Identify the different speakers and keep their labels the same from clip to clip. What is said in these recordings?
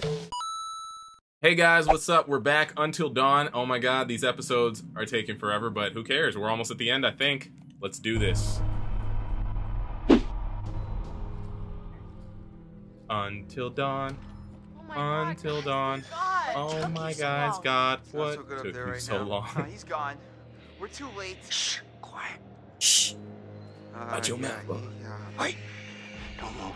Speaker 1: Hey guys, what's up? We're back. Until Dawn. Oh my god, these episodes are taking forever, but who cares? We're almost at the end, I think. Let's do this. Until Dawn.
Speaker 2: Oh my
Speaker 1: Until
Speaker 2: God,
Speaker 1: Dawn.
Speaker 2: God,
Speaker 1: Oh
Speaker 2: took
Speaker 1: my
Speaker 2: you so
Speaker 1: guys,
Speaker 2: long.
Speaker 1: God,
Speaker 3: It's not
Speaker 1: what
Speaker 3: so good up
Speaker 1: took
Speaker 3: there
Speaker 1: you
Speaker 3: right
Speaker 1: so
Speaker 3: now.
Speaker 1: long?
Speaker 3: No, he's gone. We're too late.
Speaker 4: Shh, quiet.
Speaker 1: Shh. Watch your
Speaker 3: yeah,
Speaker 1: mouth.
Speaker 4: Wait. Don't move.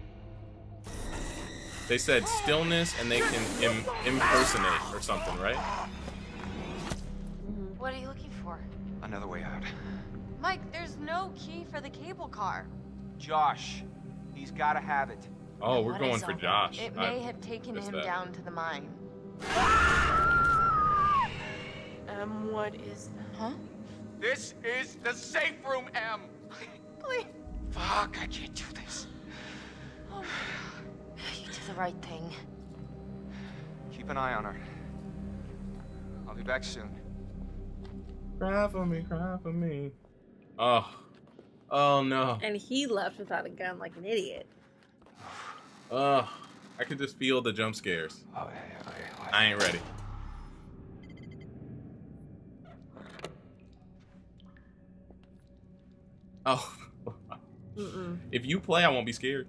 Speaker 1: They said stillness and they can impersonate or something, right?
Speaker 2: What are you looking for?
Speaker 3: Another way out.
Speaker 2: Mike, there's no key for the cable car.
Speaker 3: Josh, he's got to have it.
Speaker 1: Oh, we're
Speaker 2: What
Speaker 1: going
Speaker 2: is
Speaker 1: for
Speaker 2: up?
Speaker 1: Josh.
Speaker 2: It may have taken
Speaker 1: missed
Speaker 2: him
Speaker 1: that.
Speaker 2: down to the mine. What is that? Huh?
Speaker 3: This is the safe room, M.
Speaker 2: Please.
Speaker 3: Fuck, I can't do this.
Speaker 2: Oh my God. You did the right thing.
Speaker 3: Keep an eye on her. I'll be back soon.
Speaker 1: Cry for me, cry for me. Oh. Oh no.
Speaker 5: And he left without a gun like an idiot.
Speaker 1: Oh. I could just feel the jump scares.
Speaker 3: Okay.
Speaker 1: I ain't ready. Oh. If you play, I won't be scared.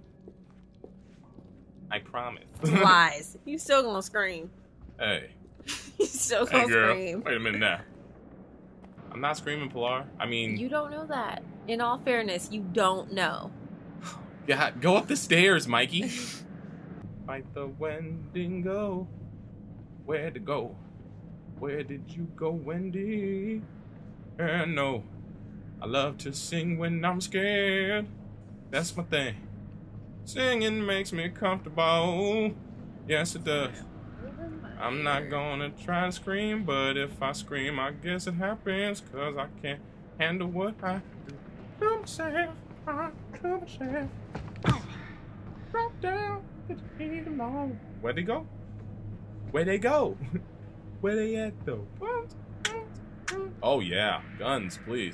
Speaker 1: I promise.
Speaker 5: Lies. You still gonna scream.
Speaker 1: Hey.
Speaker 5: You still
Speaker 1: Hey
Speaker 5: gonna
Speaker 1: girl.
Speaker 5: scream.
Speaker 1: Wait a minute now. I'm not screaming, Pilar. I mean,
Speaker 5: You don't know that. In all fairness, you don't know.
Speaker 1: God, go up the stairs, Mikey. Fight the Wendigo. Where to go? Where did you go, Wendy? No. I love to sing when I'm scared. That's my thing. Singing makes me comfortable. Yes, it does. I'm not gonna try to scream, but if I scream, I guess it happens, 'cause I can't handle what I do to myself. To myself. Drop down, get along. Where'd they go? Where'd they go? Where they at, though? Oh, yeah. Guns, please.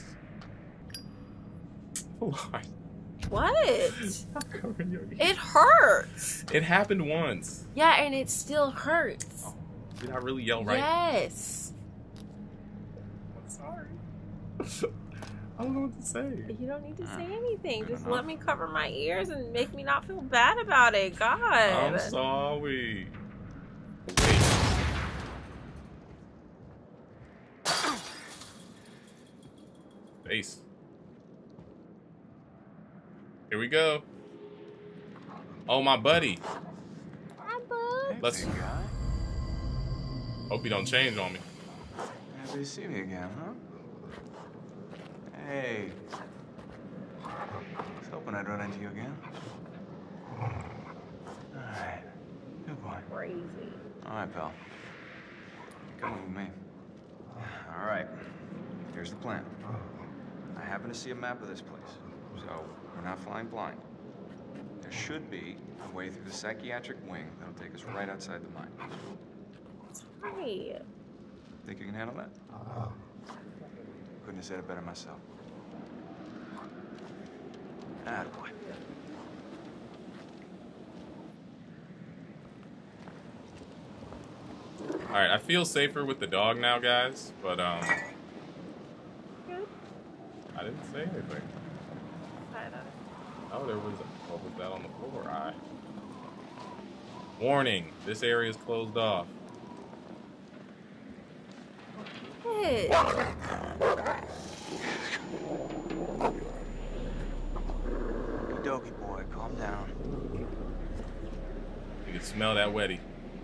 Speaker 1: Lord.
Speaker 5: What?
Speaker 1: Stop covering your ears.
Speaker 5: It hurts.
Speaker 1: It happened once.
Speaker 5: Yeah, and it still hurts.
Speaker 1: Oh, did I really yell right?
Speaker 5: Yes.
Speaker 1: I'm sorry. I don't know what to say.
Speaker 5: You don't need to say anything. Just let me cover my ears and make me not feel bad about it. God.
Speaker 1: I'm sorry. Wait. Face. Here we go. Oh, my buddy.
Speaker 5: Hi, bud.
Speaker 1: Let's.
Speaker 3: Big guy.
Speaker 1: Hope you don't change on me.
Speaker 3: Happy to see me again, huh? Hey. I was hoping I'd run into you again. Alright. Good boy.
Speaker 5: Crazy.
Speaker 3: Alright, pal. Come with me. Alright. Here's the plan. I happen to see a map of this place, so we're not flying blind. There should be a way through the psychiatric wing that'll take us right outside the mine.
Speaker 5: Right.
Speaker 3: Think you can handle that? Couldn't have said it better myself. Attaboy.
Speaker 1: Alright, I feel safer with the dog now, guys, but, I didn't say anything. Oh, there was what was that on the floor? Warning, this area is closed off.
Speaker 5: Good.
Speaker 3: Doggy boy, calm down.
Speaker 1: You can smell that wetty.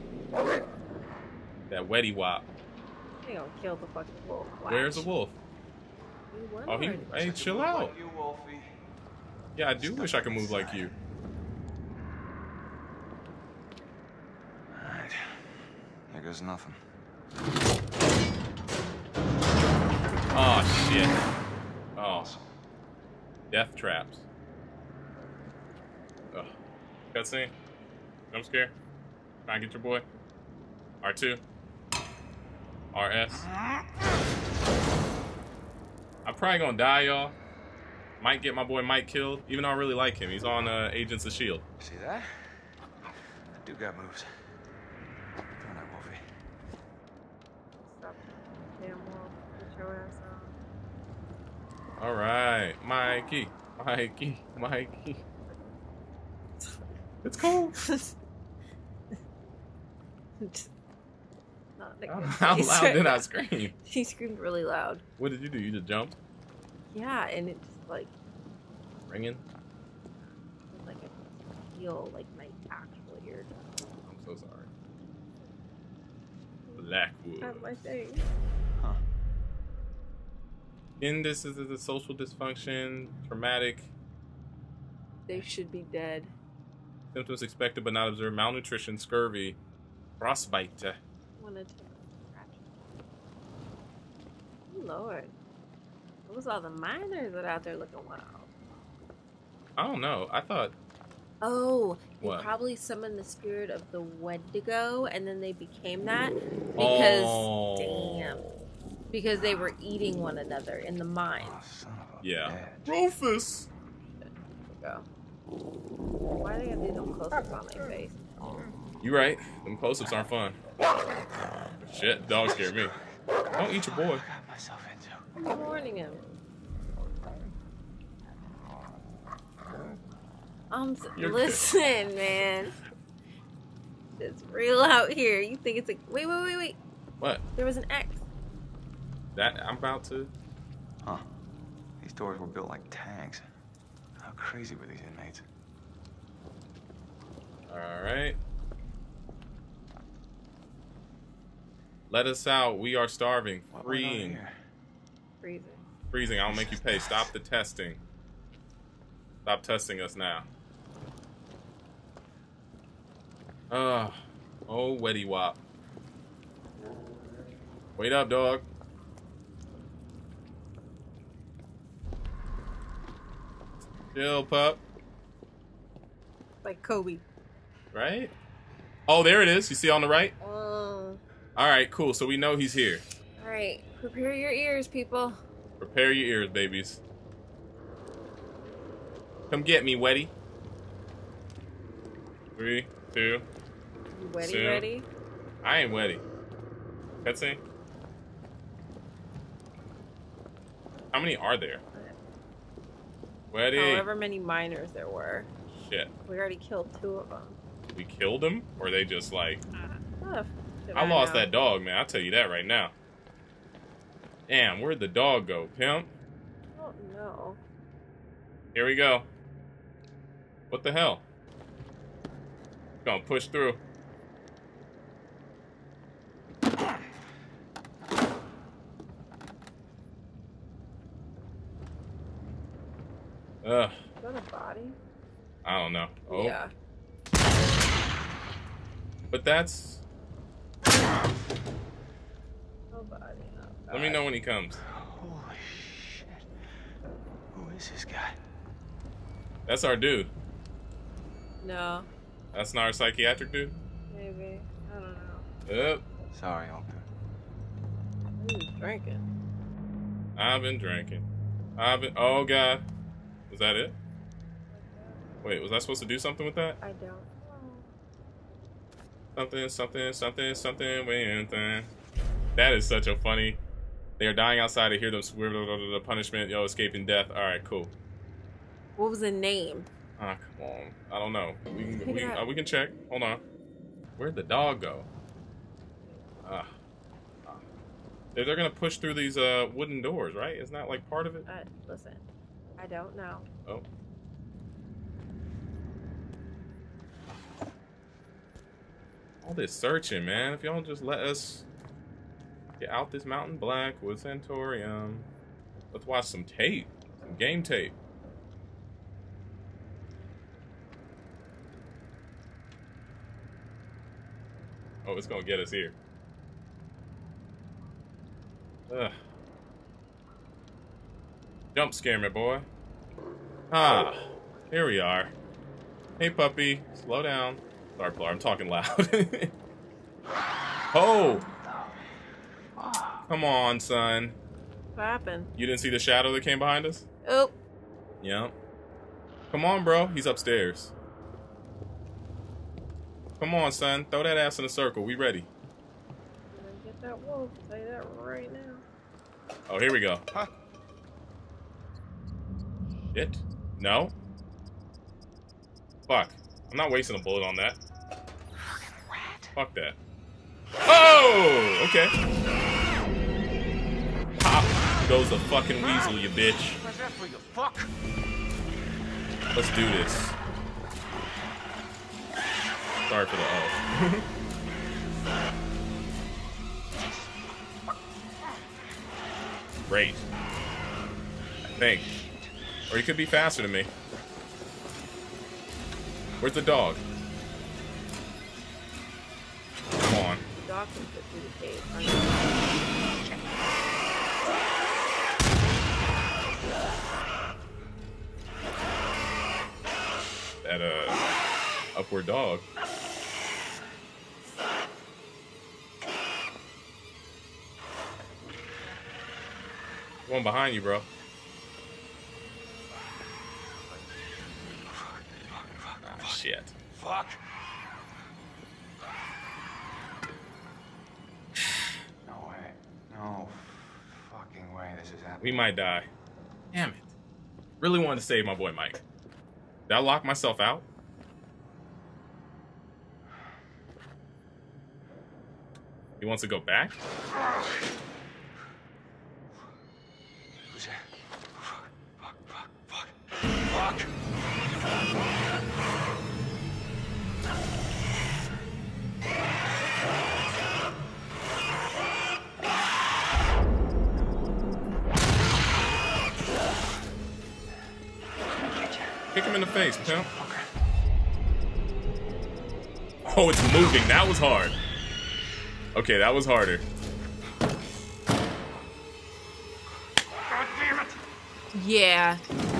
Speaker 1: That wetty wop.
Speaker 5: They gonna kill the fucking wolf. Watch.
Speaker 1: Where's the wolf?
Speaker 5: We won
Speaker 1: Oh,
Speaker 5: already.
Speaker 1: hey, chill out.
Speaker 3: Like you, Wolfie.
Speaker 1: Yeah, I do wish I could move like you.
Speaker 3: Alright. There goes nothing.
Speaker 1: Oh, shit. Oh. Death traps. Ugh. Cutscene. Jump scare. Try and get your boy. R2. RS. I'm probably gonna die, y'all. Might get my boy Mike killed, even though I really like him. He's on Agents of S.H.I.E.L.D.
Speaker 3: See that? That dude got moves. trophy.
Speaker 5: Stop. Damn well. Put your ass on.
Speaker 1: All right, Mikey. It's cold.
Speaker 5: Not a good
Speaker 1: How
Speaker 5: face
Speaker 1: loud
Speaker 5: right
Speaker 1: did
Speaker 5: now.
Speaker 1: I scream?
Speaker 5: She screamed really loud.
Speaker 1: What did you do? You just jumped?
Speaker 5: Yeah, and it just like
Speaker 1: Ringing?
Speaker 5: was like I feel like my actual ear.
Speaker 1: I'm so sorry. Blackwood.
Speaker 5: Not my thing.
Speaker 3: Huh.
Speaker 1: In this is a social dysfunction, traumatic,
Speaker 5: They should be dead.
Speaker 1: symptoms expected but not observed, malnutrition, scurvy, frostbite.
Speaker 5: Wanted to scratch. Oh, Lord. What was all the miners that out there looking wild?
Speaker 1: I don't know. I thought,
Speaker 5: Oh, they
Speaker 1: What?
Speaker 5: probably summoned the spirit of the Wendigo, and then they became that because, damn, because they were eating one another in the mine.
Speaker 3: Oh, son of a
Speaker 1: yeah.
Speaker 3: bitch.
Speaker 1: Rufus!
Speaker 5: Go. Why do they have these little close-ups on their face?
Speaker 1: You right. Them close-ups aren't fun. Shit, dog scared me. Don't eat your boy.
Speaker 3: Got myself into.
Speaker 5: I'm warning him.
Speaker 1: You're good.
Speaker 5: Listen, man. It's real out here. You think it's a wait.
Speaker 1: What?
Speaker 5: There was an X.
Speaker 1: That I'm about to.
Speaker 3: Huh. These doors were built like tanks. How crazy were these inmates?
Speaker 1: Alright. Let us out. We are starving.
Speaker 3: What went on
Speaker 1: Freeing.
Speaker 3: here?
Speaker 5: Freezing.
Speaker 1: Freezing. I'll make you pay. Stop the testing. Stop testing us now. Oh, Wetty Wop. Wait up, dog. Chill, pup.
Speaker 5: Like Kobe.
Speaker 1: Right? Oh, there it is. You see on the right?
Speaker 5: Oh.
Speaker 1: All right, cool. So we know he's here.
Speaker 5: All right. Prepare your ears, people.
Speaker 1: Prepare your ears, babies. Come get me, Wetty. 3, 2.
Speaker 5: You ready?
Speaker 1: Soon.
Speaker 5: Ready?
Speaker 1: I ain't Wetty. Cutscene. How many are there? Wetty.
Speaker 5: However many miners there were.
Speaker 1: Shit.
Speaker 5: We already killed 2 of them.
Speaker 1: We killed them? Or they just like...
Speaker 5: Oh,
Speaker 1: I lost that dog, man. I'll tell you that right now. Damn, where'd the dog go, pimp?
Speaker 5: Oh no.
Speaker 1: Here we go. What the hell? Gonna push through. Ugh,
Speaker 5: Is that a body?
Speaker 1: I don't know. Oh,
Speaker 5: Yeah.
Speaker 1: but that's...
Speaker 5: No body. No
Speaker 1: Let me know when he comes.
Speaker 3: Holy shit. Who is this guy?
Speaker 1: That's our dude.
Speaker 5: No.
Speaker 1: That's not our psychiatric dude?
Speaker 5: Maybe. I don't know.
Speaker 1: Yep.
Speaker 3: Sorry, Uncle.
Speaker 5: He was drinking.
Speaker 1: I've been drinking. Oh, God. Was that it? Wait, was I supposed to do something with that?
Speaker 5: I don't know.
Speaker 1: Something, wait. That is such a funny... They are dying outside. I hear them swear the punishment. Yo, escaping death. All right, cool.
Speaker 5: What was the name?
Speaker 1: Ah, come on. I don't know.
Speaker 5: Figure it out.
Speaker 1: We can check. Hold on. Where'd the dog go? They're gonna push through these wooden doors, right? Isn't that like part of it?
Speaker 5: Listen. I don't know.
Speaker 1: Oh. All this searching, man. If y'all just let us get out this mountain, Blackwood Sanatorium. Let's watch some tape. Some game tape. Oh, it's gonna get us here. Ugh. Jump scare me, boy. Ah, here we are. Hey, puppy. Slow down. Sorry, Pilar, I'm talking loud. Oh! Come on, son.
Speaker 5: What happened?
Speaker 1: You didn't see the shadow that came behind us?
Speaker 5: Oh.
Speaker 1: Yep. Come on, bro. He's upstairs. Come on, son. Throw that ass in a circle. We ready.
Speaker 5: that wolf. I'll tell you that right now.
Speaker 1: Oh, here we go.
Speaker 3: Huh?
Speaker 1: Shit. No. Fuck. I'm not wasting a bullet on that. Fuck that. Oh! Okay. Pop goes the fucking weasel, you bitch.
Speaker 3: What's that for you? Fuck!
Speaker 1: Let's do this. Sorry for the O. Great. I think. Or he could be faster than me. Where's the dog? Come on.
Speaker 5: The dog can fit through the cave.
Speaker 1: That, upward dog. One behind you, bro. Oh, shit.
Speaker 3: Fuck! No way. No fucking way this is happening.
Speaker 1: We might die. Damn it. Really wanted to save my boy Mike. Did I lock myself out? He wants to go back?
Speaker 3: Who's that? Fuck!
Speaker 1: Kick him in the face, pimp. Oh, it's moving. That was hard. Okay, that was harder.
Speaker 3: God damn it!
Speaker 5: Yeah.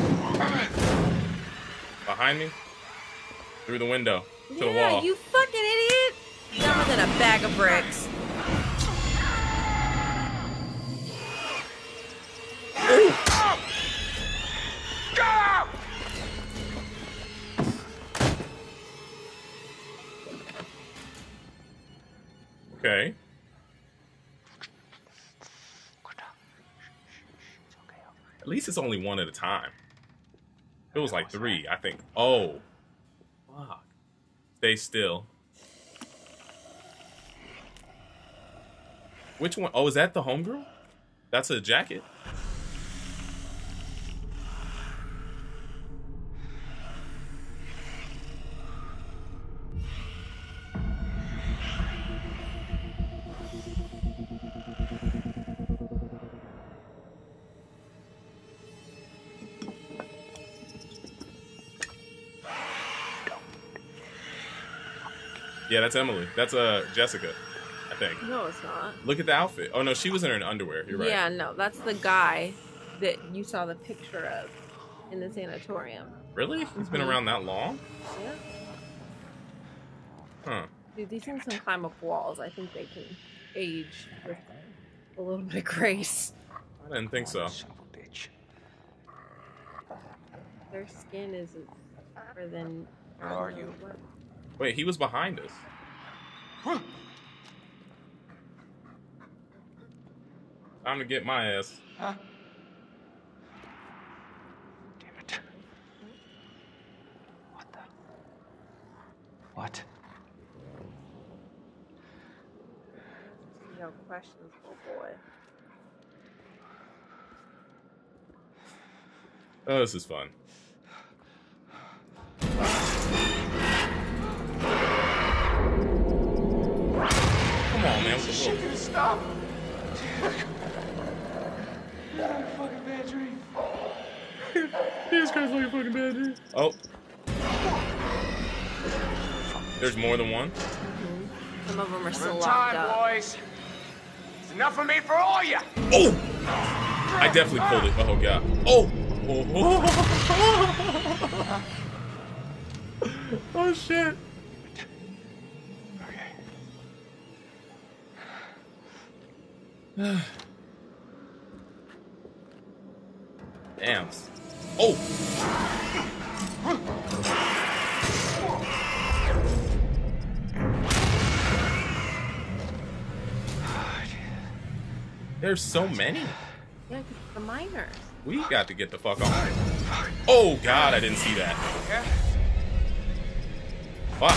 Speaker 1: Behind me? Through the window. To the
Speaker 5: Yeah,
Speaker 1: wall.
Speaker 5: you fucking idiot. Dumber than a bag of bricks.
Speaker 3: Go!
Speaker 1: Okay. At least it's only one at a time. It was like 3, I think. Oh. Fuck. Stay still. Which one? Oh, is that the homegirl? That's a jacket. Yeah, that's Emily. That's Jessica, I think.
Speaker 5: No, it's not.
Speaker 1: Look at the outfit. Oh no, she was in her underwear. You're right.
Speaker 5: Yeah, no, that's the guy that you saw the picture of in the sanatorium.
Speaker 1: Really? He's been around that long?
Speaker 5: Yeah.
Speaker 1: Huh.
Speaker 5: Dude, these things can climb up walls. I think they can age with a little bit of grace.
Speaker 1: I didn't think so.
Speaker 3: Son of a bitch.
Speaker 5: Their skin isn't better than.
Speaker 3: Where are you?
Speaker 1: Wait, he was behind us. Time to get my ass.
Speaker 3: Huh? Damn it. What the? What?
Speaker 5: No questions, little boy.
Speaker 1: Oh, this is fun. Come on, man. What the
Speaker 3: Shit,
Speaker 1: fuck?
Speaker 3: gonna stop. Fucking bad dream.
Speaker 1: Jesus Christ, like a fucking bad dude. Oh. There's more than one?
Speaker 5: Some of them are still
Speaker 3: Good
Speaker 5: locked
Speaker 3: time,
Speaker 5: up.
Speaker 3: boys. It's enough of me for all of you.
Speaker 1: Oh! I definitely pulled it. Oh, God. Oh! Oh, shit.
Speaker 3: Okay.
Speaker 1: Damn. Oh! There's so many.
Speaker 5: Yeah, 'cause the miners.
Speaker 1: We got to get the fuck on. Oh god, I didn't see that. Fuck.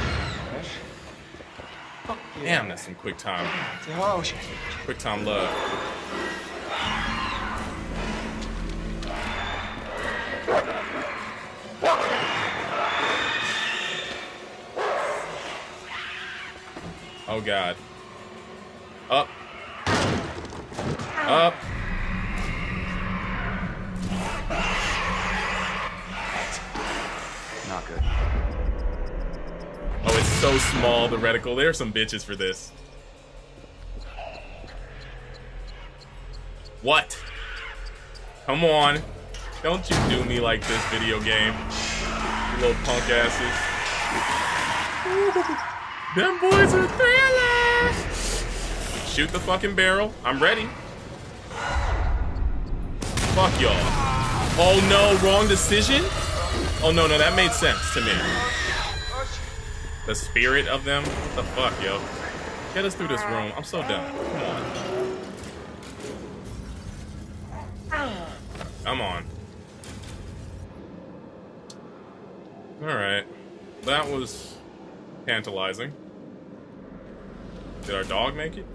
Speaker 1: Damn, that's some quick time. Quick time love. Oh god. Up. Up.
Speaker 3: Not good.
Speaker 1: Oh, it's so small, the reticle. There's some bitches for this. What? Come on. Don't you do me like this, video game. You little punk asses. Them boys are thrillers. Shoot the fucking barrel. I'm ready. Fuck y'all. Oh no, wrong decision? Oh no, that made sense to me. The spirit of them? What the fuck, yo? Get us through this room. I'm so done. Come on. Come on. Alright. That was tantalizing. Did our dog make it?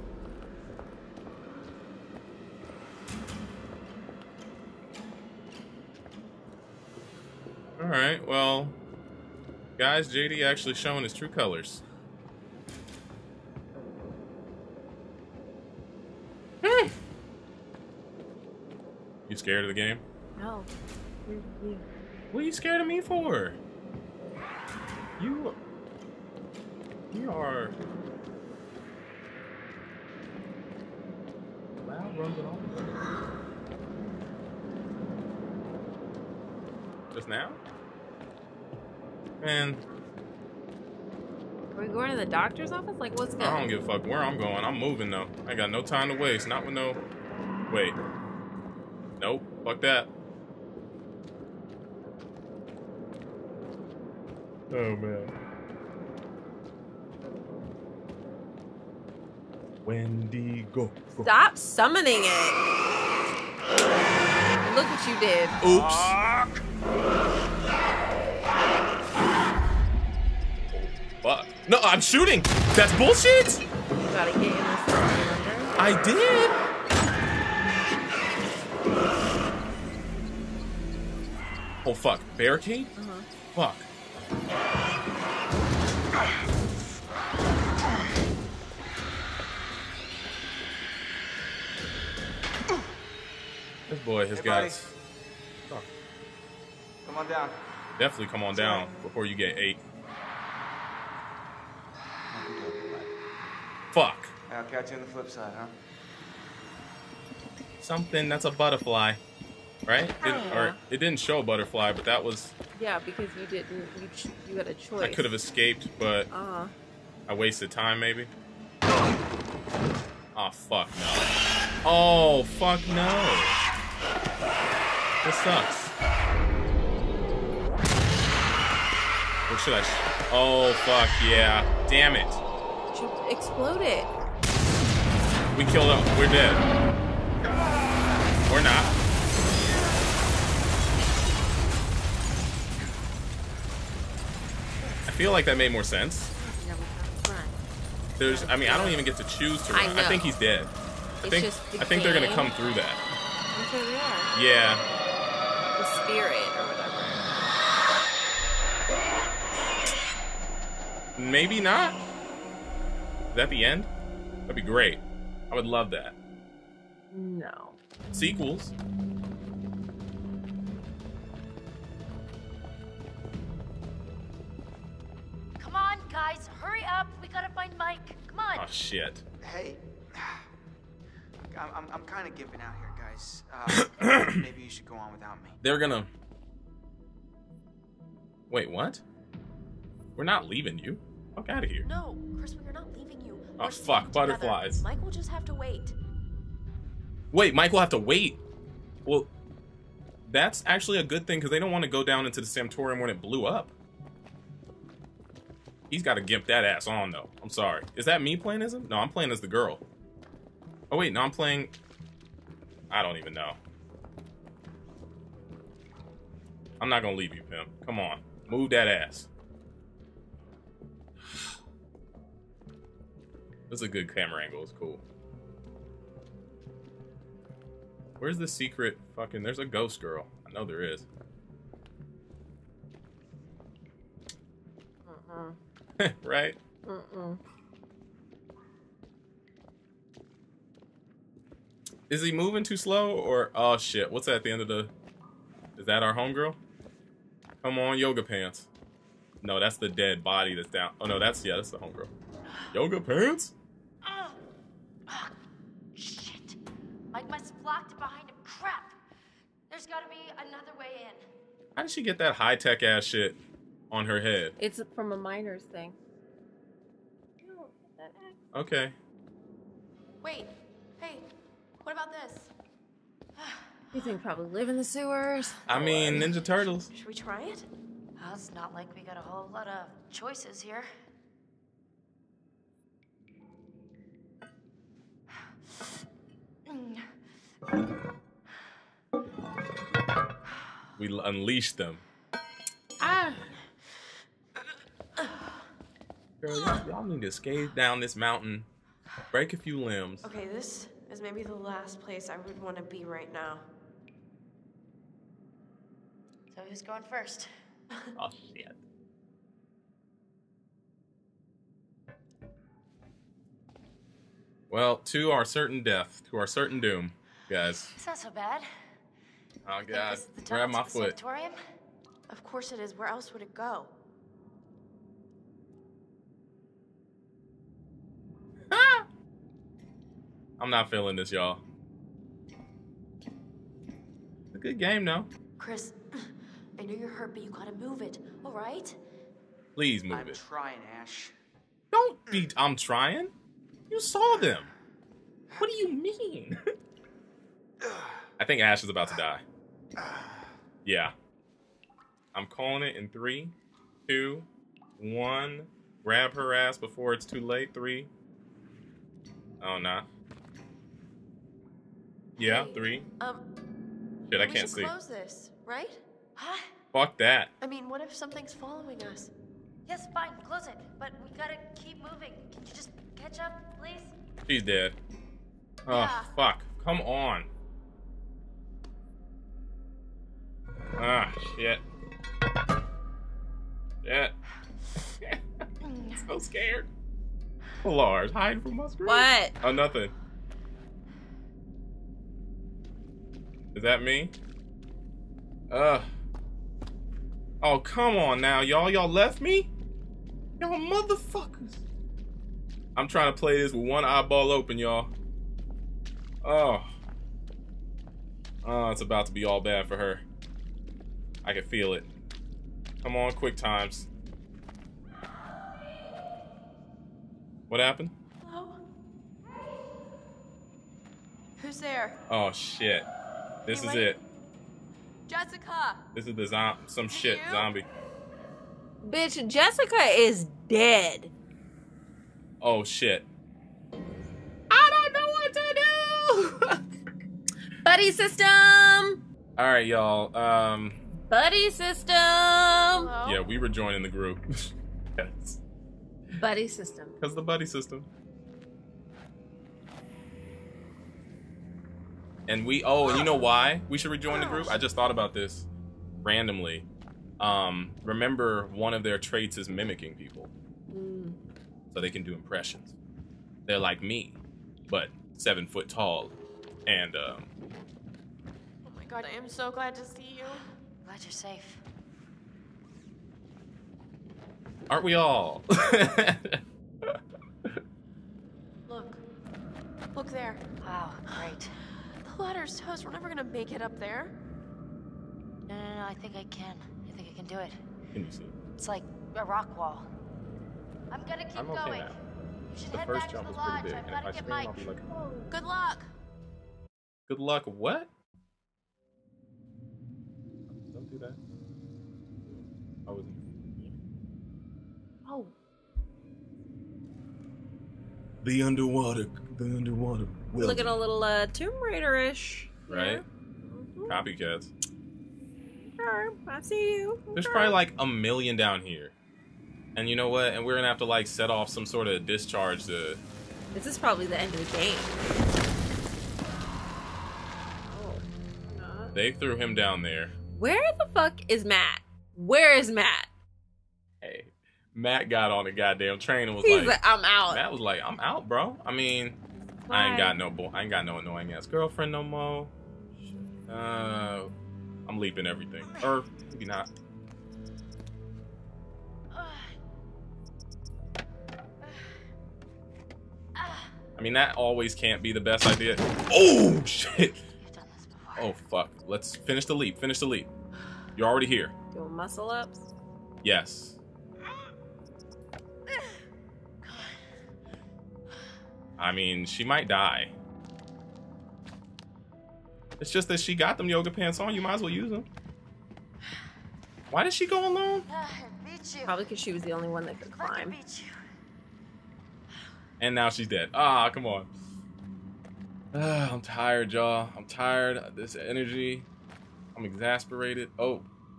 Speaker 1: Alright, well, guys, JD actually showing his true colors. You scared of the game?
Speaker 5: No.
Speaker 1: What are you scared of me for? You are loud, rumbling on. Just now? Man,
Speaker 5: Are we going to the doctor's office? Like, what's good?
Speaker 1: I don't give a fuck where I'm going. I'm moving though. I got no time to waste. Not with no. Wait. Nope. Fuck that. Oh man. Wendigo.
Speaker 5: Stop summoning it. Look what you did.
Speaker 1: Oops. Fuck. No, I'm shooting. That's bullshit.
Speaker 5: You gotta get in this thing, remember?
Speaker 1: I did. Oh fuck. Barricade? Fuck. This boy has got.
Speaker 3: Come on down.
Speaker 1: Definitely come on down before you get 8. Fuck.
Speaker 3: I'll catch you on the flip side, huh?
Speaker 1: Something that's a butterfly, right? Or it didn't show a butterfly, but that was.
Speaker 5: Yeah, because you didn't. You had a choice.
Speaker 1: I could have escaped, but I wasted time maybe. Oh fuck no. Oh fuck no. This sucks. What should I? Oh fuck yeah! Damn it!
Speaker 5: You explode it.
Speaker 1: We killed him. We're dead. We're not. I feel like that made more sense.
Speaker 5: Yeah, we have to run.
Speaker 1: There's, I mean, I don't even get to choose to run. I think he's dead. I think they're gonna come through that.
Speaker 5: I'm sure they are.
Speaker 1: Yeah.
Speaker 5: The spirit or whatever.
Speaker 1: Maybe not. Is that the end? That'd be great. I would love that.
Speaker 5: No.
Speaker 1: Sequels.
Speaker 2: Come on, guys, hurry up. We gotta find Mike. Come on.
Speaker 1: Oh shit.
Speaker 3: Hey, I'm kind of giving out here, guys. Maybe you should go on without me.
Speaker 1: They're gonna. Wait, what? We're not leaving you. Fuck out of here.
Speaker 6: No, Chris, we are not leaving you.
Speaker 1: Oh
Speaker 6: We're
Speaker 1: fuck,
Speaker 6: staying together.
Speaker 1: butterflies.
Speaker 6: Mike will just have to wait.
Speaker 1: Wait, Mike will have to wait. Well, that's actually a good thing because they don't want to go down into the Sanctorium when it blew up. He's got to gimp that ass on though. I'm sorry. Is that me playing as him? No, I'm playing as the girl. Oh wait, no, I'm playing. I don't even know. I'm not gonna leave you, Pimp. Come on. Move that ass. This is a good camera angle. It's cool. Where's the secret fucking... There's a ghost girl. I know there is. Right? Is he moving too slow or... Oh, shit. What's that at the end of the... Is that our homegirl? Come on, yoga pants. No, that's the dead body that's down. Oh, no, that's the homegirl. Yoga pants?
Speaker 2: Oh, shit. Mike must have blocked it behind him. Crap. There's gotta be another way in.
Speaker 1: How did she get that high-tech ass shit on her head?
Speaker 5: It's from a miner's thing.
Speaker 1: Okay.
Speaker 6: Wait. Hey, what about this?
Speaker 5: You think probably live in the sewers?
Speaker 1: I mean, Ninja Turtles.
Speaker 6: Should we try it?
Speaker 2: Well, it's not like we got a whole lot of choices here.
Speaker 1: We unleashed them. Girl, y'all need to skate down this mountain, break a few limbs.
Speaker 6: Okay, this is maybe the last place I would want to be right now.
Speaker 2: So who's going first?
Speaker 1: Oh, shit. Well, to our certain death, to our certain doom, guys.
Speaker 2: It's not so bad.
Speaker 1: Oh,
Speaker 2: Think
Speaker 1: God.
Speaker 2: this is the
Speaker 1: Grab
Speaker 2: tunnel
Speaker 1: my
Speaker 2: to the
Speaker 1: foot.
Speaker 2: sanatorium?
Speaker 6: Of course it is. Where else would it go?
Speaker 1: I'm not feeling this, y'all. It's a good game, though.
Speaker 6: Chris, I know you're hurt, but you gotta move it, all right?
Speaker 1: Please move
Speaker 3: I'm
Speaker 1: it.
Speaker 3: trying, Ash.
Speaker 1: Don't be... I'm trying. You saw them. What do you mean? I think Ash is about to die. Yeah. I'm calling it in 3, 2, 1. Grab her ass before it's too late. 3. Oh, nah. Yeah, 3. Shit, I
Speaker 6: We
Speaker 1: can't
Speaker 6: should
Speaker 1: see.
Speaker 6: close this, right?
Speaker 2: Huh?
Speaker 1: Fuck that.
Speaker 6: I mean, what if something's following us?
Speaker 2: Yes, fine, close it. But we gotta keep moving. Can you just catch up, please?
Speaker 1: She's dead. Oh,
Speaker 6: Yeah.
Speaker 1: fuck. Come on. Ah, shit. Shit. So scared. Lars, hide from my screen.
Speaker 5: What?
Speaker 1: Oh, nothing. Is that me? Oh, come on now, y'all. Y'all left me? Y'all motherfuckers. I'm trying to play this with one eyeball open, y'all. Oh, it's about to be all bad for her. I can feel it. Come on, quick times. What happened?
Speaker 6: Hello? Who's there?
Speaker 1: Oh, shit. This is
Speaker 6: Anyway.
Speaker 1: it.
Speaker 6: Jessica!
Speaker 1: This is the some shit
Speaker 6: you?
Speaker 1: zombie.
Speaker 5: Bitch, Jessica is dead.
Speaker 1: Oh, shit. I don't know what to do.
Speaker 5: Buddy system.
Speaker 1: All right, y'all.
Speaker 5: Buddy system.
Speaker 6: Hello?
Speaker 1: Yeah, we were joining the group. Yes.
Speaker 5: Buddy system.
Speaker 1: Because the buddy system. And we, and you know why we should rejoin the group? I just thought about this randomly. Remember, one of their traits is mimicking people. So they can do impressions. They're like me, but 7 foot tall. And,
Speaker 6: Oh my god, I am so glad to see you.
Speaker 2: Glad you're safe.
Speaker 1: aren't we all?
Speaker 6: Look. Look there.
Speaker 2: Wow, great.
Speaker 6: The ladder's toast. We're never gonna make it up there.
Speaker 2: No, I think I can. I think I can do it.
Speaker 1: Can you see?
Speaker 2: It's like a rock wall. I'm gonna keep
Speaker 1: I'm okay
Speaker 2: going.
Speaker 1: now.
Speaker 2: You should
Speaker 1: The
Speaker 2: head
Speaker 1: first
Speaker 2: back to
Speaker 1: jump
Speaker 2: the
Speaker 1: was
Speaker 2: lodge.
Speaker 1: pretty big,
Speaker 2: I've
Speaker 1: and if
Speaker 2: gotta
Speaker 1: I
Speaker 2: get
Speaker 1: scream,
Speaker 2: Mike.
Speaker 1: I'll be like, oh.
Speaker 6: Good luck.
Speaker 1: Good luck, what? Don't do that. I was.
Speaker 5: Oh.
Speaker 1: The underwater.
Speaker 5: Looking a little Tomb Raider-ish.
Speaker 1: right? Copycats.
Speaker 5: Sure, I see you.
Speaker 1: There's probably like a million down here. And you know what? And we're gonna have to like set off some sort of discharge to...
Speaker 5: This is probably the end of the game. Oh, not.
Speaker 1: They threw him down there.
Speaker 5: Where the fuck is Matt? Where is Matt?
Speaker 1: Hey, Matt got on the goddamn train and was
Speaker 5: He's
Speaker 1: like,
Speaker 5: I'm out.
Speaker 1: Matt was like, I'm out, bro. I mean, I ain't got no annoying ass girlfriend no more. I'm leaping everything. Or maybe not. I mean, that always can't be the best idea. Oh, shit. Oh, fuck. Let's finish the leap. Finish the leap. You're already here.
Speaker 5: Doing muscle ups?
Speaker 1: Yes. I mean, she might die. It's just that she got them yoga pants on. You might as well use them. Why did she go alone?
Speaker 5: Probably because she was the only one that could climb.
Speaker 1: And now she's dead. Ah, come on. I'm tired, y'all. I'm tired of this energy. I'm exasperated. Oh.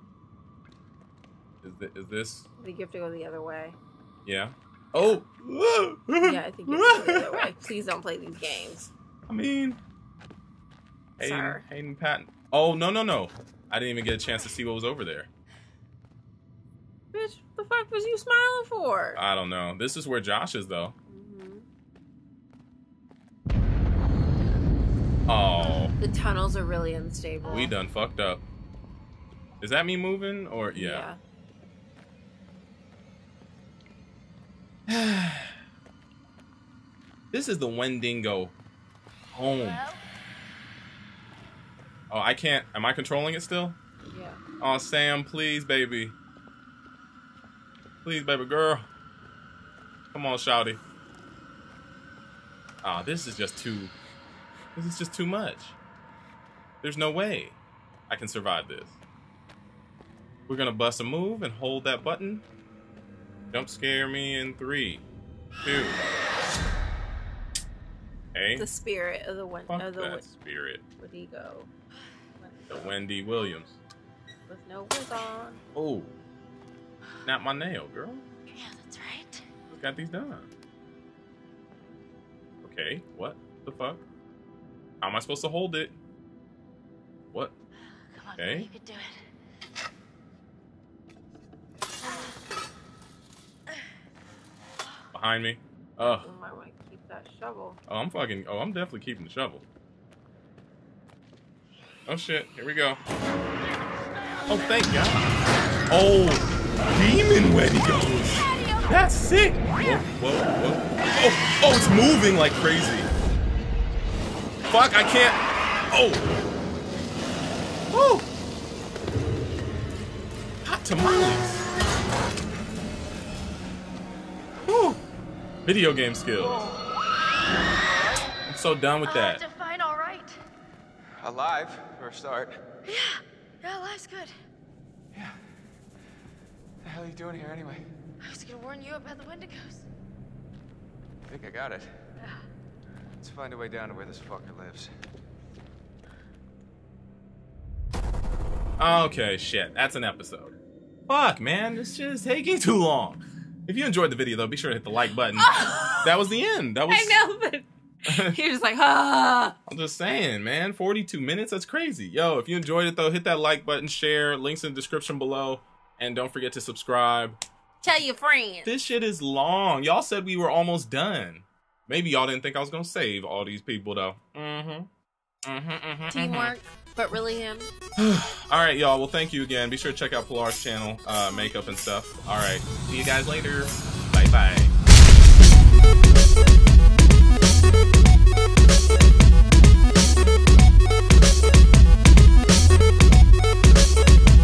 Speaker 1: Is this?
Speaker 5: I think you have to go the other way.
Speaker 1: Yeah. Oh.
Speaker 5: Yeah, I think you have to go the other way. Please don't play these games.
Speaker 1: I mean.
Speaker 5: Sir.
Speaker 1: Hayden Patton. Oh, no. I didn't even get a chance to see what was over there.
Speaker 5: Bitch, the fuck was you smiling for?
Speaker 1: I don't know. This is where Josh is, though. Oh.
Speaker 5: The tunnels are really unstable.
Speaker 1: We done fucked up. Is that me moving? Or, yeah. This is the Wendigo home. Oh, I can't. Am I controlling it still?
Speaker 5: Yeah.
Speaker 1: Oh, Sam, please, baby. Please, baby girl. Come on, shouty. Oh, this is just too... This is just too much. There's no way I can survive this. We're gonna bust a move and hold that button. Jump scare me in 3, 2. Hey.
Speaker 5: The spirit of the
Speaker 1: spirit.
Speaker 5: Wendigo.
Speaker 1: The Wendy Williams.
Speaker 5: With no wig on.
Speaker 1: Oh. Not my nail, girl.
Speaker 6: Yeah, that's right.
Speaker 1: Just got these done. Okay, what the fuck? How am I supposed to hold it? What?
Speaker 6: Come on,
Speaker 1: Okay.
Speaker 6: you can do it.
Speaker 1: Behind me. Ugh.
Speaker 5: You might want to keep that shovel.
Speaker 1: I'm definitely keeping the shovel. Oh shit, here we go. Oh, thank God. Oh, demon Wendigos. That's sick. Whoa. Oh, it's moving like crazy. Fuck, I can't. Oh. Woo. Hot tamales. Woo. Video game skills. I'm so done with that.
Speaker 2: Define all right.
Speaker 3: Alive, for a start.
Speaker 2: Yeah, life's good.
Speaker 3: Yeah. The hell are you doing here anyway?
Speaker 2: I was gonna warn you about the Wendigos.
Speaker 3: I think I got it. Let's find a way down to where this fucker lives.
Speaker 1: Okay, shit. That's an episode. Fuck, man. This shit is taking too long. If you enjoyed the video, though, be sure to hit the like button. That was the end. That was...
Speaker 5: I know, but you're just like, ah.
Speaker 1: I'm just saying, man. 42 minutes? That's crazy. Yo, if you enjoyed it, though, hit that like button, share. Links in the description below. And don't forget to subscribe.
Speaker 5: Tell your friends.
Speaker 1: This shit is long. Y'all said we were almost done. Maybe y'all didn't think I was going to save all these people, though.
Speaker 5: Teamwork, but really him.
Speaker 1: All right, y'all. Well, thank you again. Be sure to check out Pilar's channel, makeup and stuff. All right. See you guys later. Bye-bye.